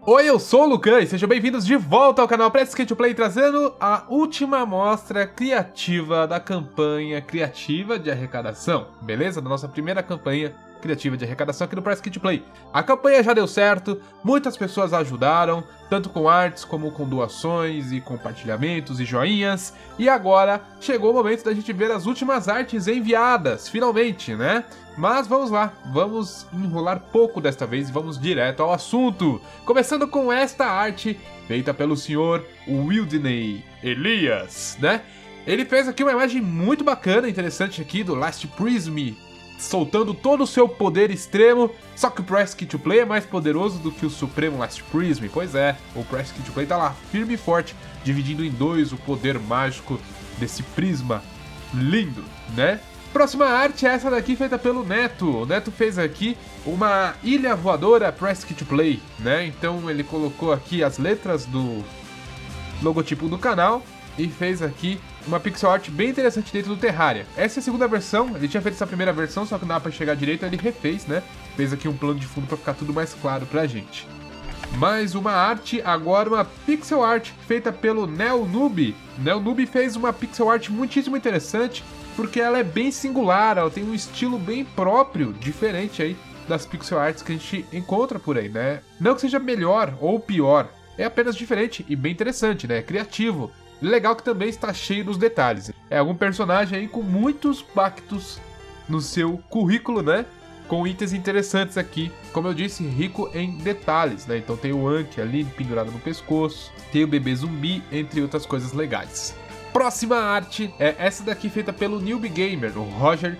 Oi, eu sou o Lucan e sejam bem-vindos de volta ao canal Press Kit Play, trazendo a última amostra criativa da campanha criativa de arrecadação, beleza? Da nossa primeira campanha criativa de arrecadação aqui no Press Kit Play. A campanha já deu certo, muitas pessoas ajudaram, tanto com artes como com doações e compartilhamentos e joinhas, e agora chegou o momento da gente ver as últimas artes enviadas, finalmente, né? Mas vamos lá, vamos enrolar pouco desta vez e vamos direto ao assunto. Começando com esta arte feita pelo senhor Wildney Elias, né? Ele fez aqui uma imagem muito bacana, interessante aqui do Last Prism, soltando todo o seu poder extremo, só que o Press Kit Play é mais poderoso do que o Supremo Last Prism. Pois é, o Press Kit Play tá lá, firme e forte, dividindo em dois o poder mágico desse prisma lindo, né? Próxima arte é essa daqui feita pelo Neto. O Neto fez aqui uma ilha voadora Press Kit Play, né? Então ele colocou aqui as letras do logotipo do canal e fez aqui uma pixel art bem interessante dentro do Terraria. Essa é a segunda versão, ele tinha feito essa primeira versão, só que não dá pra chegar direito, ele refez, né? Fez aqui um plano de fundo pra ficar tudo mais claro pra gente. Mais uma arte, agora uma pixel art feita pelo NeoNoob. NeoNoob fez uma pixel art muitíssimo interessante, porque ela é bem singular, ela tem um estilo bem próprio, diferente aí das pixel arts que a gente encontra por aí, né? Não que seja melhor ou pior, é apenas diferente e bem interessante, né? Criativo. Legal que também está cheio dos detalhes. É algum personagem aí com muitos pactos no seu currículo, né? Com itens interessantes aqui, como eu disse, rico em detalhes, né? Então tem o Anki ali pendurado no pescoço, tem o bebê zumbi, entre outras coisas legais. Próxima arte é essa daqui feita pelo Newbie Gamer, o Roger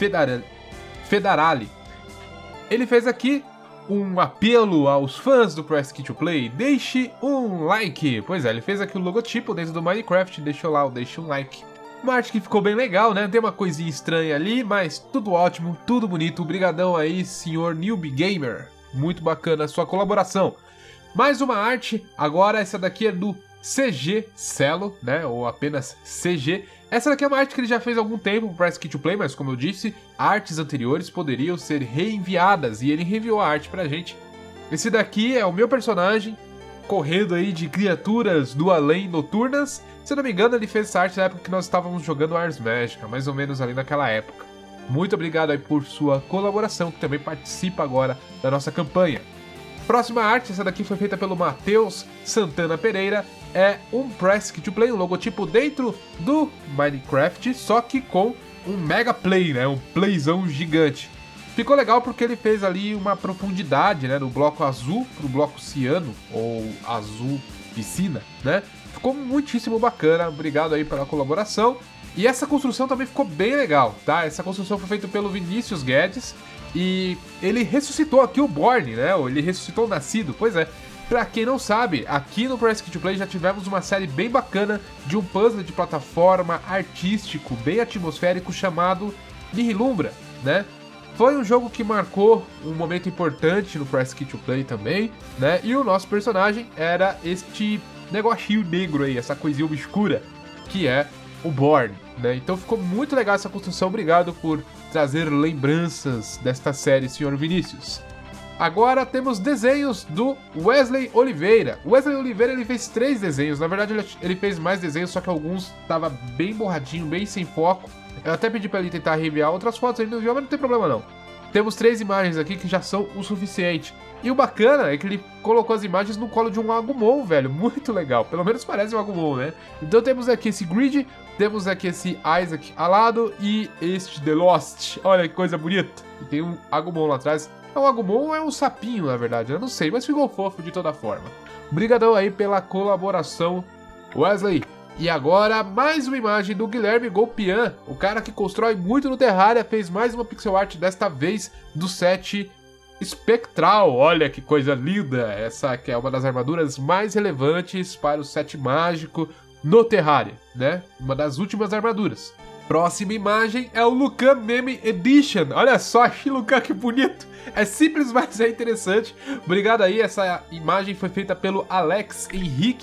Federali. Ele fez aqui um apelo aos fãs do Press Kit Play, deixe um like. Pois é, ele fez aqui o logotipo dentro do Minecraft, deixou lá o deixe um like. Uma arte que ficou bem legal, né? Tem uma coisinha estranha ali, mas tudo ótimo, tudo bonito. Obrigadão aí, senhor Newbie Gamer. Muito bacana a sua colaboração. Mais uma arte, agora essa daqui é do CG Celo, né? Ou apenas CG. Essa daqui é uma arte que ele já fez há algum tempo pro Press Kit Play, mas como eu disse, artes anteriores poderiam ser reenviadas e ele reenviou a arte pra gente. Esse daqui é o meu personagem, correndo aí de criaturas do além noturnas. Se eu não me engano, ele fez essa arte na época que nós estávamos jogando Ars Magica, mais ou menos ali naquela época. Muito obrigado aí por sua colaboração, que também participa agora da nossa campanha. Próxima arte, essa daqui foi feita pelo Matheus Santana Pereira. É um Press Kit Play, um logotipo dentro do Minecraft, só que com um Mega Play, né? Um playzão gigante. Ficou legal porque ele fez ali uma profundidade, né? Do bloco azul pro bloco ciano, ou azul piscina, né? Ficou muitíssimo bacana, obrigado aí pela colaboração. E essa construção também ficou bem legal, tá? Essa construção foi feita pelo Vinícius Guedes e ele ressuscitou aqui o Borne, né? Ele ressuscitou o Nascido, pois é. Pra quem não sabe, aqui no Press Kit Play já tivemos uma série bem bacana de um puzzle de plataforma artístico, bem atmosférico, chamado Nihilumbra, né? Foi um jogo que marcou um momento importante no Press Kit Play também, né? E o nosso personagem era este negocinho negro aí, essa coisinha obscura, que é o Borne, né? Então ficou muito legal essa construção, obrigado por trazer lembranças desta série, senhor Vinícius. Agora temos desenhos do Wesley Oliveira. O Wesley Oliveira ele fez 3 desenhos, na verdade ele fez mais desenhos, só que alguns tava bem borradinho, bem sem foco. Eu até pedi pra ele tentar reviar outras fotos, ele não viu, mas não tem problema não. Temos 3 imagens aqui que já são o suficiente. E o bacana é que ele colocou as imagens no colo de um Agumon, velho, muito legal, pelo menos parece um Agumon, né? Então temos aqui esse Grid, temos aqui esse Isaac alado e este The Lost, olha que coisa bonita. E tem um Agumon lá atrás. É um Agumon ou é um sapinho, na verdade? Eu não sei, mas ficou fofo de toda forma. Obrigadão aí pela colaboração, Wesley. E agora, mais uma imagem do Guilherme Golpian, o cara que constrói muito no Terraria, fez mais uma pixel art, desta vez do set Espectral. Olha que coisa linda! Essa que é uma das armaduras mais relevantes para o set mágico no Terraria, né? Uma das últimas armaduras. Próxima imagem é o Lucan Meme Edition. Olha só, Lucan, que bonito! É simples, mas é interessante. Obrigado aí, essa imagem foi feita pelo Alex Henrique.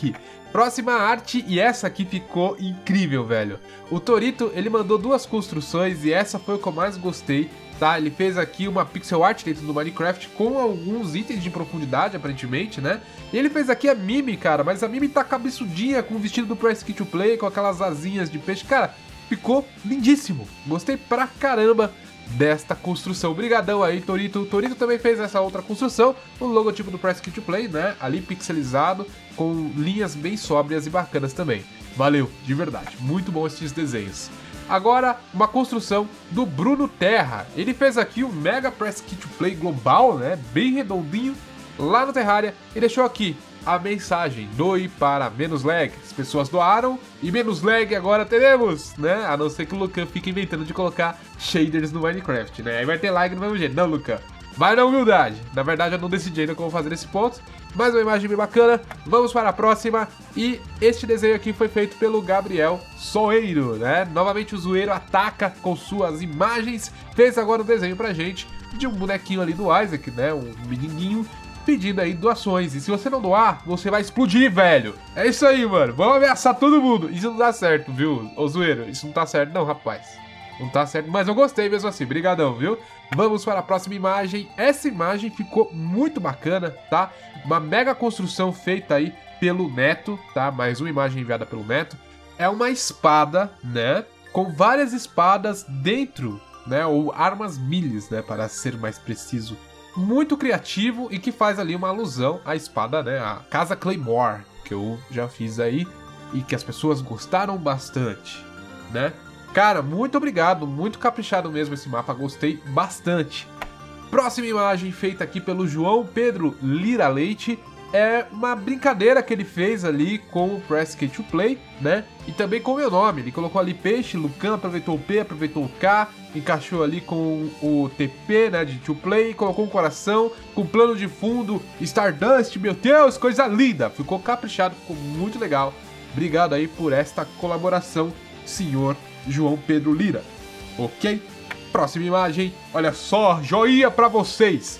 Próxima arte, e essa aqui ficou incrível, velho. O Torito, ele mandou duas construções e essa foi o que eu mais gostei, tá? Ele fez aqui uma pixel art dentro do Minecraft com alguns itens de profundidade, aparentemente, né? E ele fez aqui a Mimi, cara, mas a Mimi tá cabeçudinha com o vestido do Press Kit to Play, com aquelas asinhas de peixe. Cara, ficou lindíssimo. Gostei pra caramba desta construção. Obrigadão aí, Torito. O Torito também fez essa outra construção, o logotipo do Press Kit to Play, né? Ali pixelizado, com linhas bem sóbrias e bacanas também. Valeu, de verdade. Muito bom esses desenhos. Agora, uma construção do Bruno Terra. Ele fez aqui o Mega Press Kit to Play global, né? Bem redondinho, lá no Terraria, e deixou aqui a mensagem: doe para menos lag. As pessoas doaram e menos lag agora teremos, né? A não ser que o Lucan fique inventando de colocar shaders no Minecraft, né? Aí vai ter lag do mesmo jeito. Não, Lucan. Vai na humildade. Na verdade, eu não decidi ainda como fazer nesse ponto, mas uma imagem bem bacana. Vamos para a próxima. E este desenho aqui foi feito pelo Gabriel Soeiro, né? Novamente o Zoeiro ataca com suas imagens. Fez agora um desenho pra gente de um bonequinho ali do Isaac, né? Um menininho pedindo aí doações. E se você não doar, você vai explodir, velho. É isso aí, mano. Vamos ameaçar todo mundo. Isso não dá certo, viu, ô Zoeiro? Isso não tá certo não, rapaz. Não tá certo, mas eu gostei mesmo assim. Brigadão, viu? Vamos para a próxima imagem. Essa imagem ficou muito bacana, tá? Uma mega construção feita aí pelo Neto, tá? Mais uma imagem enviada pelo Neto. É uma espada, né? Com várias espadas dentro, né? Ou armas milis, né? Para ser mais preciso. Muito criativo e que faz ali uma alusão à espada, né? A Casa Claymore, que eu já fiz aí e que as pessoas gostaram bastante, né? Cara, muito obrigado, muito caprichado mesmo esse mapa, gostei bastante. Próxima imagem feita aqui pelo João Pedro Lira Leite. É uma brincadeira que ele fez ali com o Press Kit to Play, né? E também com o meu nome. Ele colocou ali peixe, Lucan, aproveitou o P, aproveitou o K, encaixou ali com o TP, né, de to play, colocou um coração, com plano de fundo, Stardust, meu Deus, coisa linda. Ficou caprichado, ficou muito legal. Obrigado aí por esta colaboração, senhor João Pedro Lira. Ok? Próxima imagem. Olha só, joinha pra vocês.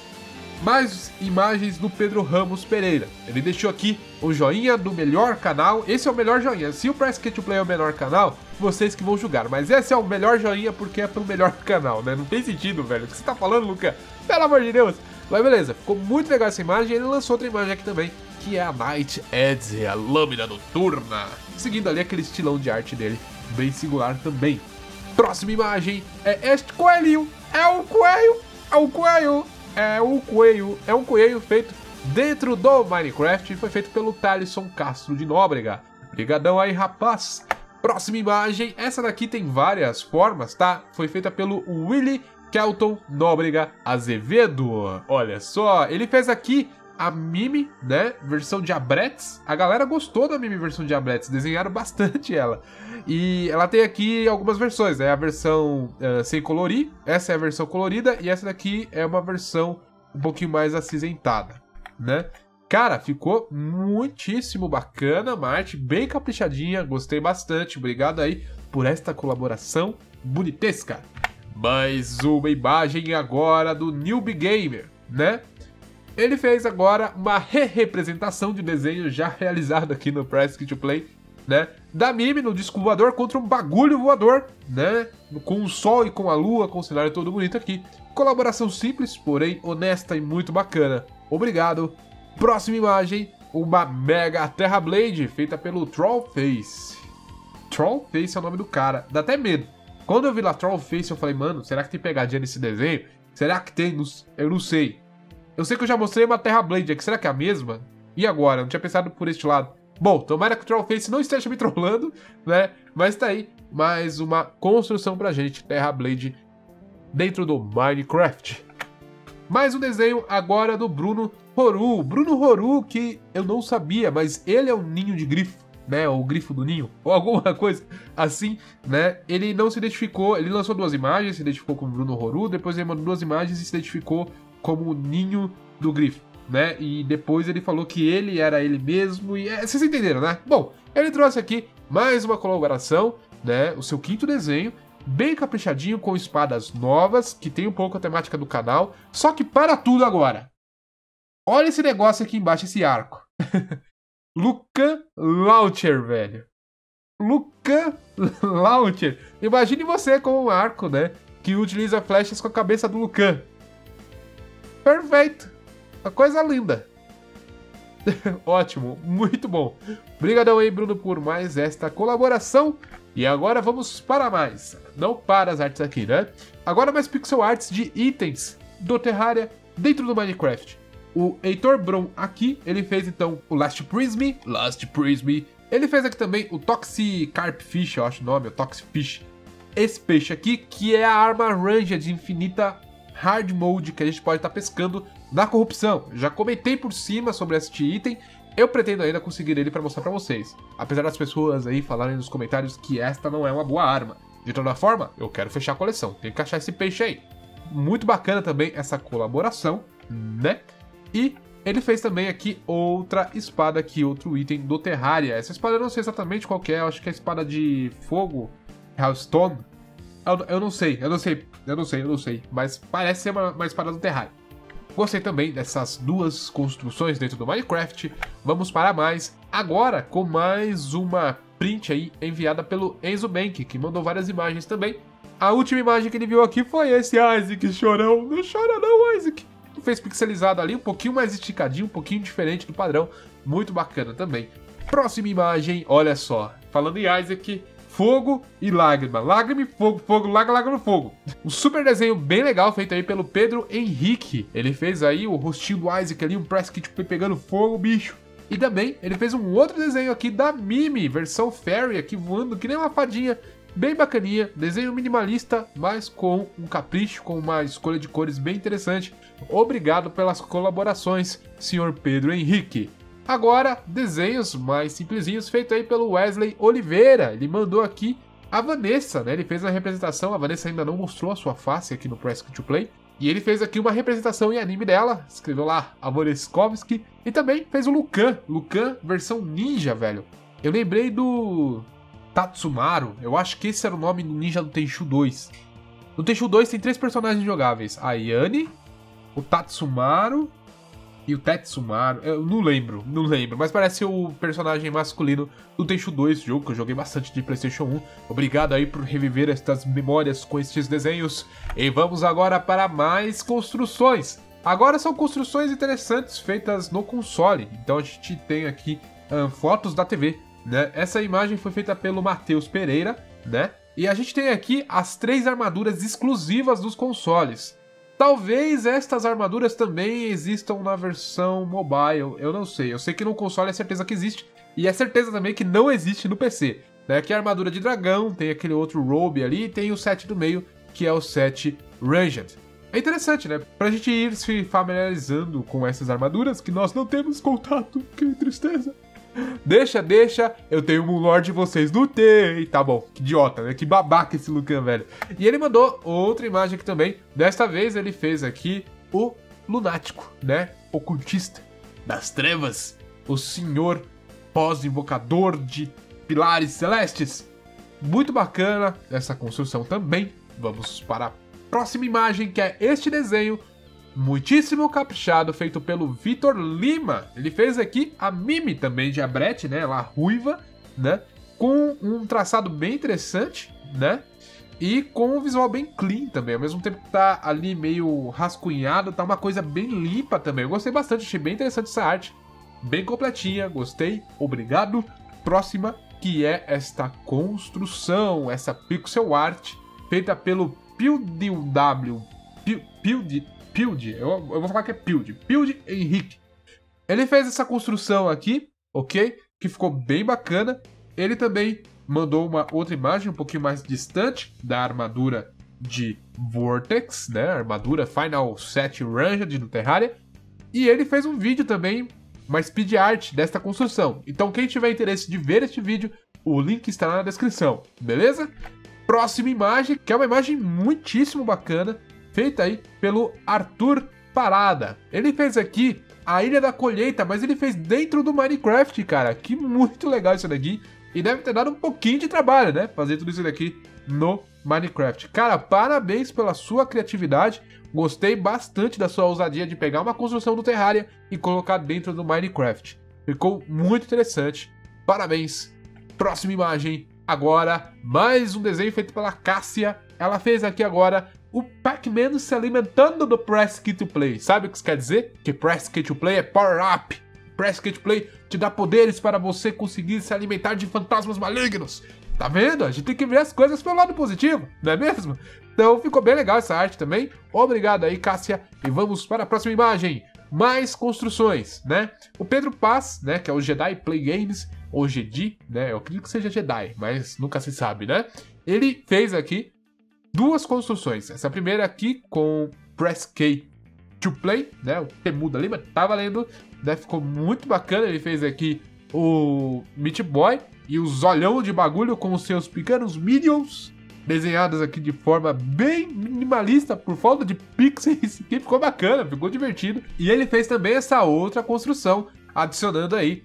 Mais imagens do Pedro Ramos Pereira. Ele deixou aqui o joinha do melhor canal. Esse é o melhor joinha. Se o Press Kit to Play é o menor canal, vocês que vão julgar. Mas esse é o melhor joinha porque é pro melhor canal, né? Não tem sentido, velho. O que você tá falando, Luca? Pelo amor de Deus. Mas beleza, ficou muito legal essa imagem. Ele lançou outra imagem aqui também, que é a Night Edge, a lâmina noturna. Seguindo ali aquele estilão de arte dele, bem singular também. Próxima imagem é este coelhinho. É o coelho. É o coelho. É o coelho. É um coelho feito dentro do Minecraft e foi feito pelo Thalisson Castro de Nóbrega. Obrigadão aí, rapaz. Próxima imagem. Essa daqui tem várias formas, tá? Foi feita pelo Willy Kelton Nóbrega Azevedo. Olha só, ele fez aqui a Mimi, né, versão de Abretz. A galera gostou da Mimi versão de Abretz, desenharam bastante ela. E ela tem aqui algumas versões, né, a versão sem colorir, essa é a versão colorida, e essa daqui é uma versão um pouquinho mais acinzentada, né. Cara, ficou muitíssimo bacana, uma arte bem caprichadinha, gostei bastante, obrigado aí por esta colaboração bonitesca. Mais uma imagem agora do Newbie Gamer, né? Ele fez agora uma representação de desenho já realizado aqui no Press Kit to Play, né? Da Mimi no disco voador contra um bagulho voador, né? Com o sol e com a lua, com o cenário todo bonito aqui. Colaboração simples, porém honesta e muito bacana. Obrigado. Próxima imagem, uma Mega Terra Blade feita pelo Trollface. Trollface é o nome do cara, dá até medo. Quando eu vi lá Trollface, eu falei, mano, será que tem pegadinha nesse desenho? Será que tem? Eu não sei. Eu sei que eu já mostrei uma Terra Blade aqui, será que é a mesma? E agora? Eu não tinha pensado por este lado. Bom, tomara que o Trollface não esteja me trollando, né? Mas tá aí, mais uma construção pra gente, Terra Blade, dentro do Minecraft. Mais um desenho agora do Bruno Horu. Bruno Horu, que eu não sabia, mas ele é um ninho de grifo, né? O grifo do ninho, ou alguma coisa assim, né? Ele não se identificou, ele lançou duas imagens, se identificou como Bruno Horu, depois ele mandou duas imagens e se identificou como o ninho do grifo, né? E depois ele falou que ele era ele mesmo e... vocês entenderam, né? Bom, ele trouxe aqui mais uma colaboração, né? O seu quinto desenho, bem caprichadinho, com espadas novas, que tem um pouco a temática do canal, só que para tudo agora. Olha esse negócio aqui embaixo, esse arco. Lucan Launcher, velho. Lucan Launcher. Imagine você com um arco, né? Que utiliza flechas com a cabeça do Lucan. Perfeito. Uma coisa linda. Ótimo, muito bom. Obrigadão aí, Bruno, por mais esta colaboração. E agora vamos para mais. Não para as artes aqui, né? Agora mais pixel arts de itens do Terraria dentro do Minecraft. O Heitor Bron aqui, ele fez então o Last Prism. Ele fez aqui também o Toxicarpfish, eu acho o nome, o Toxfish. Esse peixe aqui, que é a arma Ranged infinita Hard Mode que a gente pode estar pescando na corrupção. Já comentei por cima sobre este item, eu pretendo ainda conseguir ele para mostrar para vocês. Apesar das pessoas aí falarem nos comentários que esta não é uma boa arma. De toda forma, eu quero fechar a coleção, tem que achar esse peixe aí. Muito bacana também essa colaboração, né? E ele fez também aqui outra espada aqui, outro item do Terraria. Essa espada eu não sei exatamente qual que é, eu acho que é a espada de fogo, Hellstone. Eu não sei, mas parece ser uma espada do Terraria. Gostei também dessas duas construções dentro do Minecraft. Vamos para mais, agora com mais uma print aí enviada pelo Enzo Bank, que mandou várias imagens também. A última imagem que ele viu aqui foi esse Isaac chorão. Não chora não, Isaac. Fez pixelizado ali, um pouquinho mais esticadinho, um pouquinho diferente do padrão. Muito bacana também. Próxima imagem, olha só. Falando em Isaac, fogo e lágrima. Lágrima e fogo, fogo, lágrima e fogo. Um super desenho bem legal feito aí pelo Pedro Henrique. Ele fez aí o rostinho do Isaac ali, um press kit pegando fogo, bicho. E também ele fez um outro desenho aqui da Mimi, versão Fairy, aqui voando que nem uma fadinha. Bem bacaninha, desenho minimalista, mas com um capricho, com uma escolha de cores bem interessante. Obrigado pelas colaborações, senhor Pedro Henrique. Agora, desenhos mais simplesinhos, feito aí pelo Wesley Oliveira. Ele mandou aqui a Vanessa, né? Ele fez a representação, a Vanessa ainda não mostrou a sua face aqui no Press to Play. E ele fez aqui uma representação em anime dela, escreveu lá, Amoreskovski. E também fez o Lucan versão ninja, velho. Eu lembrei do Tatsumaru, eu acho que esse era o nome do ninja do Tenchu 2. No Tenchu 2 tem 3 personagens jogáveis, a Yane, o Tatsumaru e o Tetsumaru. Eu não lembro, mas parece o personagem masculino do Tenchu 2, jogo que eu joguei bastante de PlayStation 1. Obrigado aí por reviver estas memórias com estes desenhos. E vamos agora para mais construções. Agora são construções interessantes feitas no console. Então a gente tem aqui fotos da TV. Né? Essa imagem foi feita pelo Matheus Pereira, né? E a gente tem aqui as 3 armaduras exclusivas dos consoles. Talvez estas armaduras também existam na versão mobile, eu não sei. Eu sei que no console é certeza que existe, e é certeza também que não existe no PC. Né? Aqui é a armadura de dragão, tem aquele outro robe ali, e tem o set do meio, que é o set Ranged. É interessante, né? Pra gente ir se familiarizando com essas armaduras, que nós não temos contato, que tristeza. Deixa, eu tenho um lord de vocês não tem. Tá bom, que idiota, né? Que babaca esse Lucan, velho. E ele mandou outra imagem aqui também. Desta vez ele fez aqui o lunático, né? Ocultista das trevas. O senhor pós-invocador de pilares celestes. Muito bacana essa construção também. Vamos para a próxima imagem, que é este desenho muitíssimo caprichado, feito pelo Vitor Lima. Ele fez aqui a Mimi também de Abrete, né? Ela ruiva, né? Com um traçado bem interessante, né? E com um visual bem clean também. Ao mesmo tempo que tá ali meio rascunhado, tá uma coisa bem limpa também. Eu gostei bastante, achei bem interessante essa arte. Bem completinha, gostei, obrigado. Próxima, que é esta construção, essa pixel art, feita pelo PewDieW. Eu vou falar que é Pilde Henrique. Ele fez essa construção aqui, ok? Que ficou bem bacana. Ele também mandou uma outra imagem um pouquinho mais distante da armadura de Vortex, né? A armadura Final Set Ranged do Terraria. E ele fez um vídeo também, uma speed art desta construção. Então quem tiver interesse de ver este vídeo, o link está na descrição, beleza? Próxima imagem, que é uma imagem muitíssimo bacana, feita aí pelo Arthur Parada. Ele fez aqui a Ilha da Colheita, mas ele fez dentro do Minecraft, cara. Que muito legal isso daqui. E deve ter dado um pouquinho de trabalho, né? Fazer tudo isso daqui no Minecraft. Cara, parabéns pela sua criatividade. Gostei bastante da sua ousadia de pegar uma construção do Terraria e colocar dentro do Minecraft. Ficou muito interessante. Parabéns. Próxima imagem. Agora, mais um desenho feito pela Cássia. Ela fez aqui agora o Pac-Man se alimentando do Press Kit to Play. Sabe o que isso quer dizer? Que Press Kit to Play é Power Up. Press Kit to Play te dá poderes para você conseguir se alimentar de fantasmas malignos. Tá vendo? A gente tem que ver as coisas pelo lado positivo, não é mesmo? Então ficou bem legal essa arte também. Obrigado aí, Cássia. E vamos para a próxima imagem. Mais construções, né? O Pedro Paz, né, que é o Jedi Play Games, ou Jedi, né? Eu acredito que seja Jedi, mas nunca se sabe, né? Ele fez aqui duas construções. Essa primeira aqui com Press K to Play, né? O T muda ali, mas tá valendo, né? Ficou muito bacana. Ele fez aqui o Meat Boy e o zolhão de bagulho com os seus pequenos Minions, desenhados aqui de forma bem minimalista, por falta de pixels, que ficou bacana, ficou divertido. E ele fez também essa outra construção, adicionando aí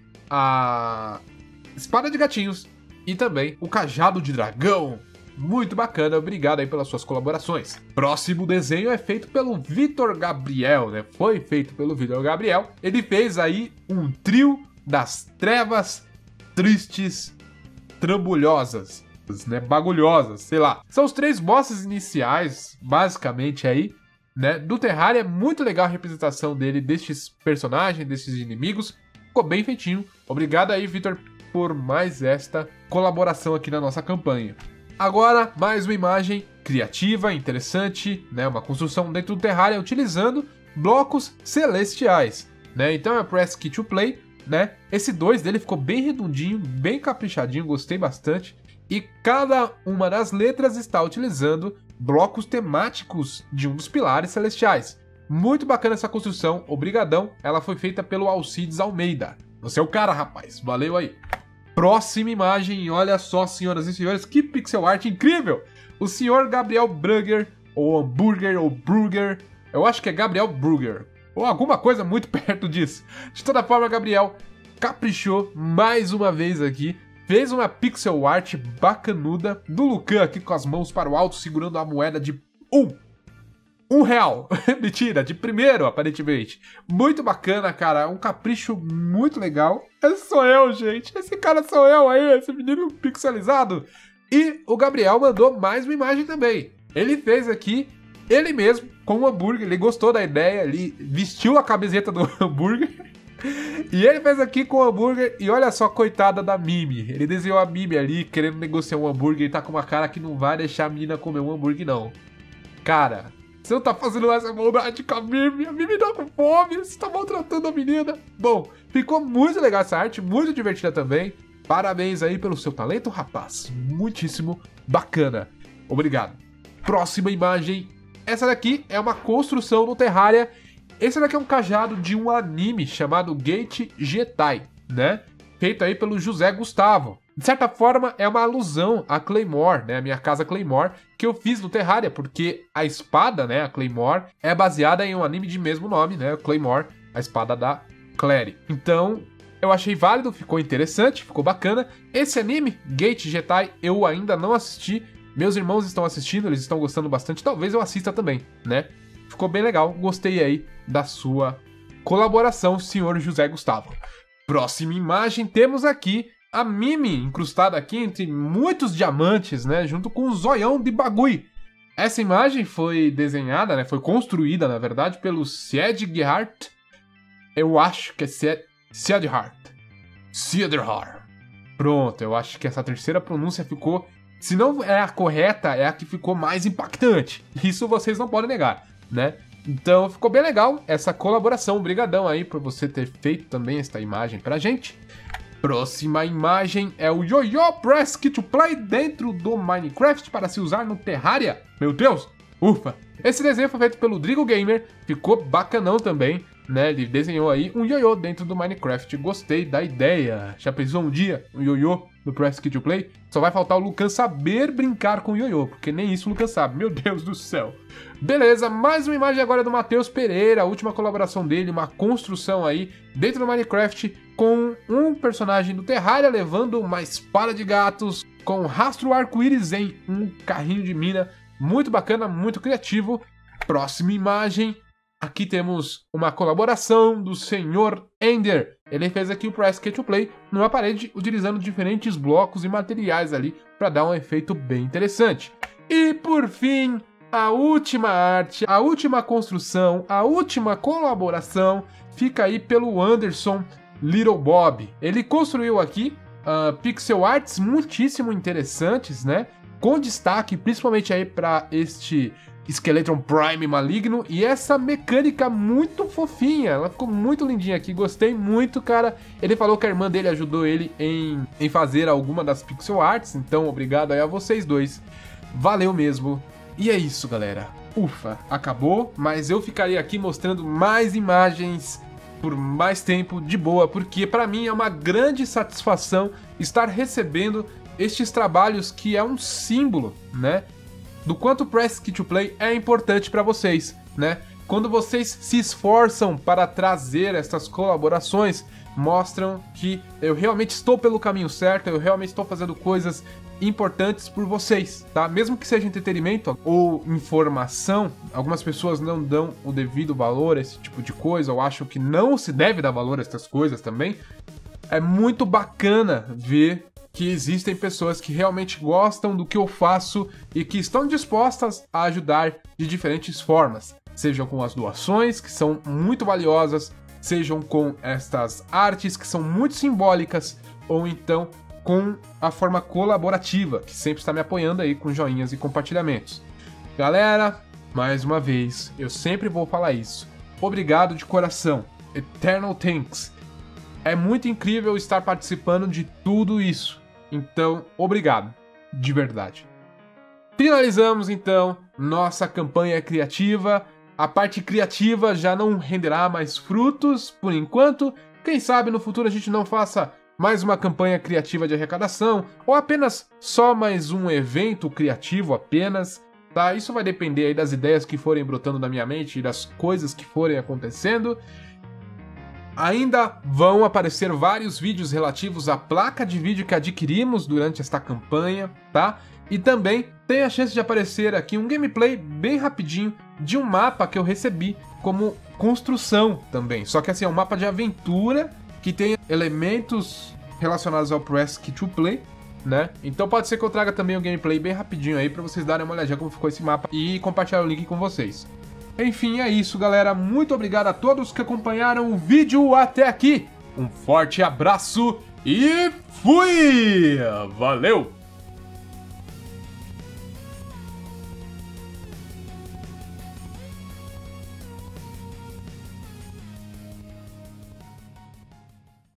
a espada de gatinhos e também o cajado de dragão. Muito bacana, obrigado aí pelas suas colaborações. Próximo desenho é feito pelo Vitor Gabriel, né? Foi feito pelo Vitor Gabriel. Ele fez aí um trio das trevas tristes, trambulhosas, né? Bagulhosas, sei lá. São os 3 bosses iniciais, basicamente aí, né? Do Terraria. É muito legal a representação dele, destes personagens, desses inimigos. Ficou bem feitinho. Obrigado aí, Vitor, por mais esta colaboração aqui na nossa campanha. Agora, mais uma imagem criativa, interessante, né? Uma construção dentro do Terraria utilizando blocos celestiais, né? Então é Press Kit to Play, né? Esse 2 dele ficou bem redondinho, bem caprichadinho, gostei bastante. E cada uma das letras está utilizando blocos temáticos de um dos pilares celestiais. Muito bacana essa construção, obrigadão. Ela foi feita pelo Alcides Almeida. Você é o cara, rapaz. Valeu aí. Próxima imagem, olha só, senhoras e senhores, que pixel art incrível! O senhor Gabriel Brugger, ou Hamburger, ou Brugger, eu acho que é Gabriel Brugger, ou alguma coisa muito perto disso. De toda forma, Gabriel caprichou mais uma vez aqui, fez uma pixel art bacanuda do Lucan aqui com as mãos para o alto, segurando a moeda de um real. Mentira, de primeiro, aparentemente. Muito bacana, cara. Um capricho muito legal. Esse sou eu, gente. Esse cara sou eu aí, esse menino pixelizado. E o Gabriel mandou mais uma imagem também. Ele fez aqui, ele mesmo, com um hambúrguer. Ele gostou da ideia, ele vestiu a camiseta do hambúrguer. E ele fez aqui com o hambúrguer. E olha só, coitada da Mimi. Ele desenhou a Mimi ali, querendo negociar um hambúrguer. E tá com uma cara que não vai deixar a menina comer um hambúrguer, não. Cara, você não tá fazendo essa maldade com a Mimi tá com fome, você tá maltratando a menina. Bom, ficou muito legal essa arte, muito divertida também. Parabéns aí pelo seu talento, rapaz. Muitíssimo bacana. Obrigado. Próxima imagem. Essa daqui é uma construção no Terraria. Esse daqui é um cajado de um anime chamado Gate Jetai, né? Feito aí pelo José Gustavo. De certa forma, é uma alusão a Claymore, né? A minha casa Claymore, que eu fiz no Terraria, porque a espada, né? A Claymore, é baseada em um anime de mesmo nome, né? Claymore, a espada da Clary. Então, eu achei válido, ficou interessante, ficou bacana. Esse anime, Gate Jetai, eu ainda não assisti. Meus irmãos estão assistindo, eles estão gostando bastante. Talvez eu assista também, né? Ficou bem legal, gostei aí da sua colaboração, senhor José Gustavo. Próxima imagem, temos aqui a Mimi incrustada aqui entre muitos diamantes, né, junto com o zoião de bagulho. Essa imagem foi desenhada, né, foi construída, na verdade, pelo Siedhart. Eu acho que é Siedhart. Pronto, eu acho que essa terceira pronúncia ficou... Se não é a correta, é a que ficou mais impactante. Isso vocês não podem negar, né? Então ficou bem legal essa colaboração. Obrigadão aí por você ter feito também esta imagem pra gente. Próxima imagem é o Yo-Yo Press Kit to Play dentro do Minecraft para se usar no Terraria. Meu Deus, ufa! Esse desenho foi feito pelo Drigo Gamer, ficou bacanão também, né? Ele desenhou aí um ioiô dentro do Minecraft. Gostei da ideia. Já pensou um dia um ioiô no Press Kit to Play? Só vai faltar o Lucan saber brincar com o ioiô, porque nem isso o Lucan sabe. Meu Deus do céu. Beleza, mais uma imagem agora do Matheus Pereira, a última colaboração dele, uma construção aí dentro do Minecraft com um personagem do Terraria levando uma espada de gatos com um rastro arco-íris em um carrinho de mina. Muito bacana, muito criativo. Próxima imagem. Aqui temos uma colaboração do Sr. Ender. Ele fez aqui o Press Kit to Play numa parede utilizando diferentes blocos e materiais ali para dar um efeito bem interessante. E por fim, a última arte, a última construção, a última colaboração fica aí pelo Anderson Little Bob. Ele construiu aqui pixel arts muitíssimo interessantes, né? Com destaque principalmente aí para este Skeletron Prime maligno e essa mecânica muito fofinha, ela ficou muito lindinha aqui, gostei muito, cara. Ele falou que a irmã dele ajudou ele em fazer alguma das pixel arts, então obrigado aí a vocês dois, valeu mesmo. E é isso, galera, ufa, acabou, mas eu ficaria aqui mostrando mais imagens por mais tempo de boa, porque pra mim é uma grande satisfação estar recebendo estes trabalhos que é um símbolo, né? Do quanto o Press Kit to Play é importante para vocês, né? Quando vocês se esforçam para trazer essas colaborações, mostram que eu realmente estou pelo caminho certo, eu realmente estou fazendo coisas importantes por vocês, tá? Mesmo que seja entretenimento ou informação, algumas pessoas não dão o devido valor a esse tipo de coisa, ou acham que não se deve dar valor a essas coisas também. É muito bacana ver que existem pessoas que realmente gostam do que eu faço e que estão dispostas a ajudar de diferentes formas, sejam com as doações, que são muito valiosas, sejam com estas artes, que são muito simbólicas, ou então com a forma colaborativa, que sempre está me apoiando aí com joinhas e compartilhamentos. Galera, mais uma vez, eu sempre vou falar isso. Obrigado de coração. Eternal Thanks. É muito incrível estar participando de tudo isso. Então, obrigado, de verdade. Finalizamos, então, nossa campanha criativa. A parte criativa já não renderá mais frutos, por enquanto. Quem sabe no futuro a gente não faça mais uma campanha criativa de arrecadação, ou apenas só mais um evento criativo apenas, tá? Isso vai depender aí das ideias que forem brotando na minha mente e das coisas que forem acontecendo. Ainda vão aparecer vários vídeos relativos à placa de vídeo que adquirimos durante esta campanha, tá? E também tem a chance de aparecer aqui um gameplay bem rapidinho de um mapa que eu recebi como construção também. Só que assim, é um mapa de aventura que tem elementos relacionados ao Press Kit to Play, né? Então pode ser que eu traga também um gameplay bem rapidinho aí pra vocês darem uma olhadinha como ficou esse mapa e compartilhar o link com vocês. Enfim, é isso, galera. Muito obrigado a todos que acompanharam o vídeo até aqui. Um forte abraço e fui! Valeu!